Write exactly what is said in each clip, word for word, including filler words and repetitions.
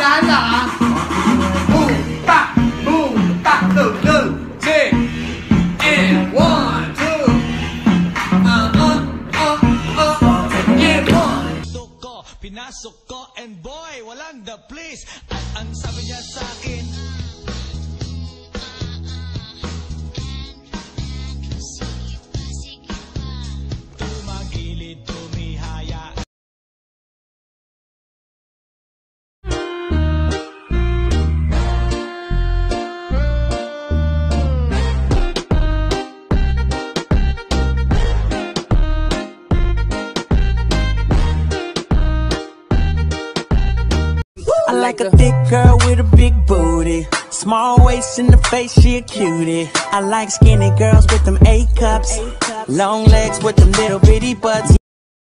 la la. Boom, bop, boom, bop, look, look. Check. And one, two. Uh, uh, uh, uh. And one. Pinasok ko and boy, walang the please. At ang sabi niya sa akin, tumagilid, tumihaya. I like a thick girl with a big booty, small waist in the face, she a cutie. I like skinny girls with them A cups, long legs with them little bitty butts.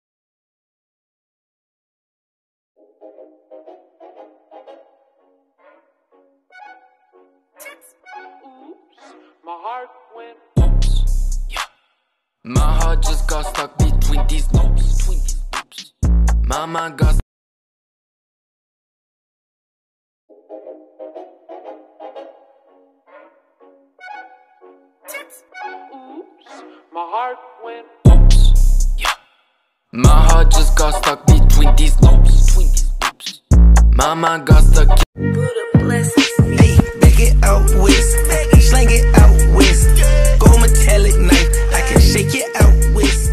My heart went oops, yeah. My heart just got stuck between these loops, between these loops. My mind got My heart went oops, yeah. My heart just got stuck between these loops, between these loops. My mind got stuck. Hey, back it out west, slang it out west. Go metallic knife, I can shake it out west.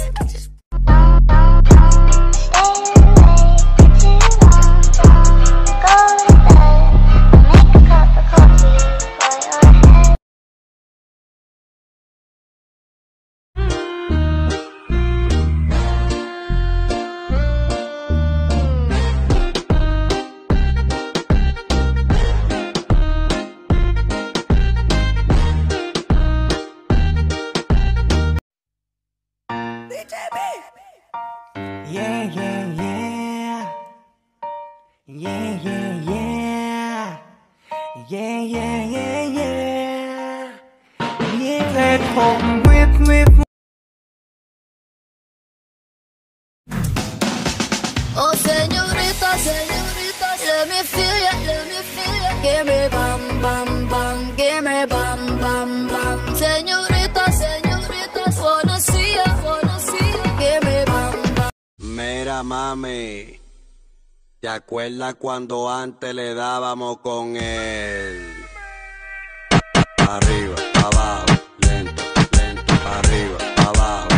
Yeah, yeah, yeah. Yeah, yeah, yeah. Yeah, yeah, yeah, yeah. Yeah, take home with me. Oh, señorita, señorita, let me feel ya, let me feel ya. Give me bam, bam, bam, give me bam, bam, bam. Señorita, señorita, wanna see ya, wanna see ya. Give me bam, bam. Mira, mami, ¿te acuerdas cuando antes le dábamos con él? Arriba, abajo, lento, lento, arriba, abajo.